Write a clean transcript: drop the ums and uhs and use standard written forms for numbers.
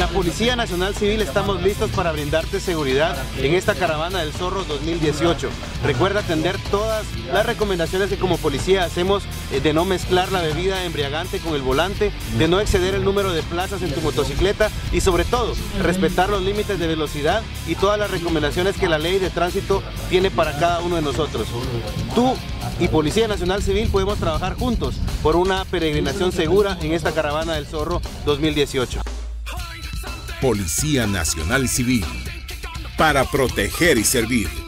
la Policía Nacional Civil estamos listos para brindarte seguridad en esta Caravana del Zorro 2018. Recuerda atender todas las recomendaciones que como policía hacemos de no mezclar la bebida embriagante con el volante, de no exceder el número de plazas en tu motocicleta y sobre todo respetar los límites de velocidad y todas las recomendaciones que la ley de tránsito tiene para cada uno de nosotros. Tú y Policía Nacional Civil podemos trabajar juntos por una peregrinación segura en esta Caravana del Zorro 2018. Policía Nacional Civil, para proteger y servir.